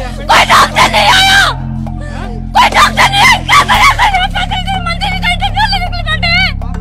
कोई डॉक्टर नहीं आया, कोई डॉक्टर नहीं आया। क्या मंत्री का इंटरव्यू लेने के लिए बैठे हैं।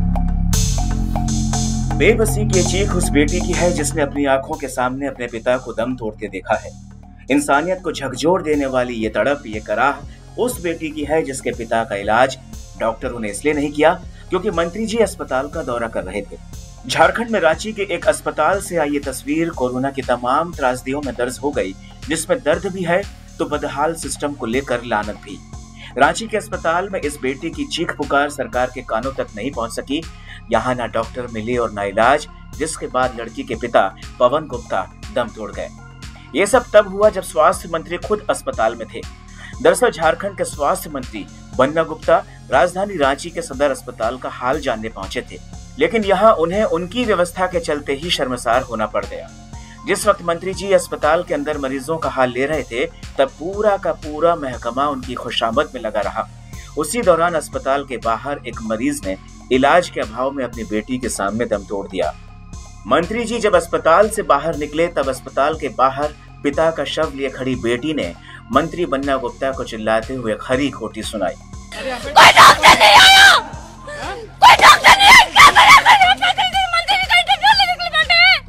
बेबसी की चीख उस बेटी की है जिसने अपनी आंखों के सामने अपने पिता को दम तोड़ते देखा है। इंसानियत को झकझोर देने वाली ये तड़प, ये कराह उस बेटी की है जिसके पिता का इलाज डॉक्टरों ने इसलिए नहीं किया क्योंकि मंत्री जी अस्पताल का दौरा कर रहे थे। झारखंड में रांची के एक अस्पताल से आई ये तस्वीर कोरोना की तमाम त्रासदियों में दर्ज हो गई, जिसमें दर्द भी है तो बदहाल सिस्टम को लेकर लानत भी। रांची के अस्पताल में इस बेटी की चीख पुकार सरकार के कानों तक नहीं पहुंच सकी। यहाँ ना डॉक्टर मिले और ना इलाज, जिसके बाद लड़की के पिता पवन गुप्ता दम तोड़ गए। ये सब तब हुआ जब स्वास्थ्य मंत्री खुद अस्पताल में थे। दरअसल झारखंड के स्वास्थ्य मंत्री बन्ना गुप्ता राजधानी रांची के सदर अस्पताल का हाल जानने पहुंचे थे, लेकिन यहाँ उन्हें उनकी व्यवस्था के चलते ही शर्मसार होना पड़ गया। जिस वक्त मंत्री जी अस्पताल के अंदर मरीजों का हाल ले रहे थे, तब पूरा का पूरा महकमा उनकी खुशामद में लगा रहा। उसी दौरान अस्पताल के बाहर एक मरीज ने इलाज के अभाव में अपनी बेटी के सामने दम तोड़ दिया। मंत्री जी जब अस्पताल से बाहर निकले, तब अस्पताल के बाहर पिता का शव लिए खड़ी बेटी ने मंत्री बन्ना गुप्ता को चिल्लाते हुए खरी खोटी सुनाई। कोई डॉक्टर नहीं आया, कोई डॉक्टर नहीं आया। क्या मंत्री का इंटरव्यू लेने के लिए बैठे हैं।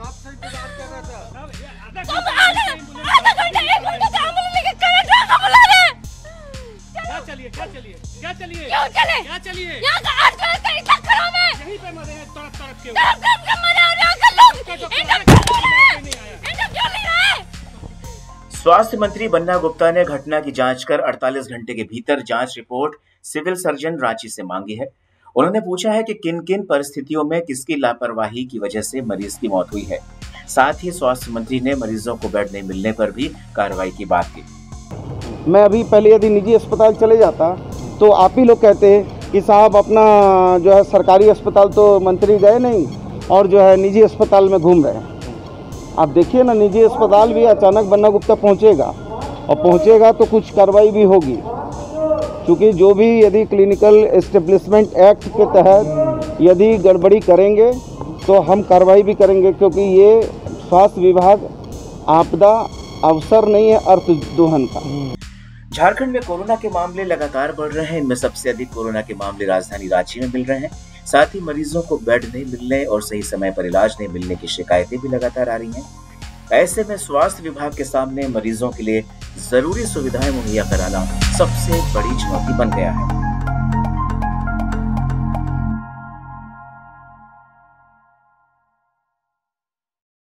आधा घंटा 1 घंटा से एम्बुलेंस लेके कलेक्टर को बुला रहे हैं। क्या चलिए क्यों चले यहाँ का 8 करोड़ का इतना खराब है। यहीं पे मरे हैं तड़प के मरे और यहाँ का लोग इंटरव्यू ले रहे हैं। स्वास्थ्य मंत्री बन्ना गुप्ता ने घटना की जांच कर 48 घंटे के भीतर जांच रिपोर्ट सिविल सर्जन रांची से मांगी है। उन्होंने पूछा है कि किन किन परिस्थितियों में किसकी लापरवाही की वजह से मरीज की मौत हुई है। साथ ही स्वास्थ्य मंत्री ने मरीजों को बेड नहीं मिलने पर भी कार्रवाई की बात की। मैं अभी पहले यदि निजी अस्पताल चले जाता तो आप ही लोग कहते कि साहब अपना जो है सरकारी अस्पताल तो मंत्री गए नहीं और जो है निजी अस्पताल में घूम रहे हैं। आप देखिए ना, निजी अस्पताल भी अचानक बन्ना गुप्ता पहुंचेगा और पहुंचेगा तो कुछ कार्रवाई भी होगी, क्योंकि जो भी यदि क्लिनिकल एस्टेब्लिशमेंट एक्ट के तहत यदि गड़बड़ी करेंगे तो हम कार्रवाई भी करेंगे, क्योंकि ये स्वास्थ्य विभाग आपदा अवसर नहीं है, अर्थदोहन का। झारखंड में कोरोना के मामले लगातार बढ़ रहे हैं। इनमें सबसे अधिक कोरोना के मामले राजधानी रांची में मिल रहे हैं। साथ ही मरीजों को बेड नहीं मिलने और सही समय पर इलाज नहीं मिलने की शिकायतें भी लगातार आ रही हैं। ऐसे में स्वास्थ्य विभाग के सामने मरीजों के लिए जरूरी सुविधाएं मुहैया कराना सबसे बड़ी चुनौती बन गया है।